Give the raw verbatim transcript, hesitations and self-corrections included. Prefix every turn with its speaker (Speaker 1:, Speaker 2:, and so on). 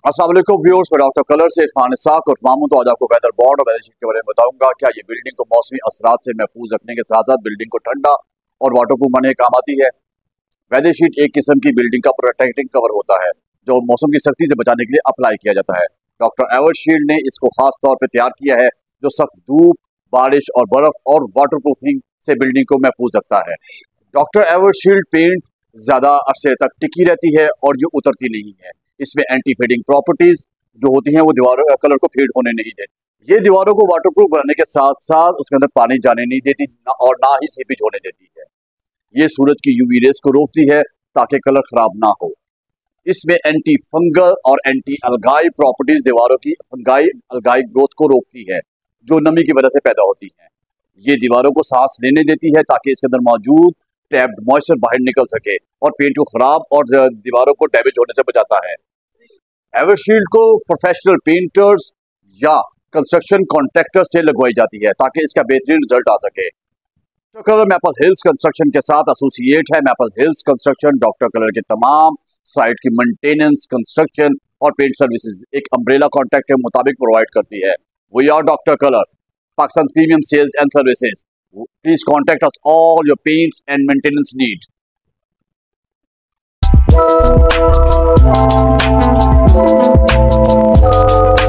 Speaker 1: अस्सलाम वालेकुम व्यूअर्स, मैं डॉक्टर कलर से इरफान इसाक और तमाम तो आज आपको वेदर बॉन्ड और वेदर शीट के बारे में बताऊंगा। क्या ये बिल्डिंग को मौसमी असरात से महफूज रखने के साथ साथ बिल्डिंग को ठंडा और वाटरप्रूफ बनने के काम आती है। वेदर शीट एक किस्म की बिल्डिंग का प्रोटेक्टिंग कवर होता है जो मौसम की सख्ती से बचाने के लिए अप्लाई किया जाता है। डॉक्टर एवरशील्ड ने इसको खास तौर पर तैयार किया है जो सख्त धूप, बारिश और बर्फ और वाटरप्रूफिंग से बिल्डिंग को महफूज रखता है। डॉक्टर एवरशील्ड पेंट ज्यादा अरसे तक टिकी रहती है और ये उतरती नहीं है। इसमें एंटी फेडिंग प्रॉपर्टीज जो होती हैं वो दीवारों का कलर को फेड होने नहीं देती। ये दीवारों को वाटरप्रूफ बनाने के साथ साथ उसके अंदर पानी जाने नहीं देती और ना ही सीपेज होने देती है। ये सूरज की यूवी रेस को रोकती है ताकि कलर खराब ना हो। इसमें एंटी फंगल और एंटी अलगाई प्रॉपर्टीज दीवारों की फंगाई अलगाई ग्रोथ को रोकती है जो नमी की वजह से पैदा होती है। ये दीवारों को सांस लेने देती है ताकि इसके अंदर मौजूद ट्रैप्ड मॉइस्चर बाहर निकल सके और पेंट को खराब और दीवारों को डैमेज होने से बचाता है। एवरशील्ड को प्रोफेशनल पेंटर्स या कंस्ट्रक्शन कॉन्ट्रैक्टर्स से लगवाई जाती है ताकि इसका बेहतरीन रिजल्ट आ सके। Doctor Colour Maple Hills construction के साथ एसोसिएट है। Maple Hills construction Doctor Colour के तमाम साइट की मेंटेनेंस, कंस्ट्रक्शन और पेंट सर्विसेज एक अम्ब्रेला कॉन्ट्रैक्ट के मुताबिक प्रोवाइड करती है। We are Doctor Colour, Pakistan Premium Sales and Services. Please contact us all your paints and maintenance needs.
Speaker 2: Thank you.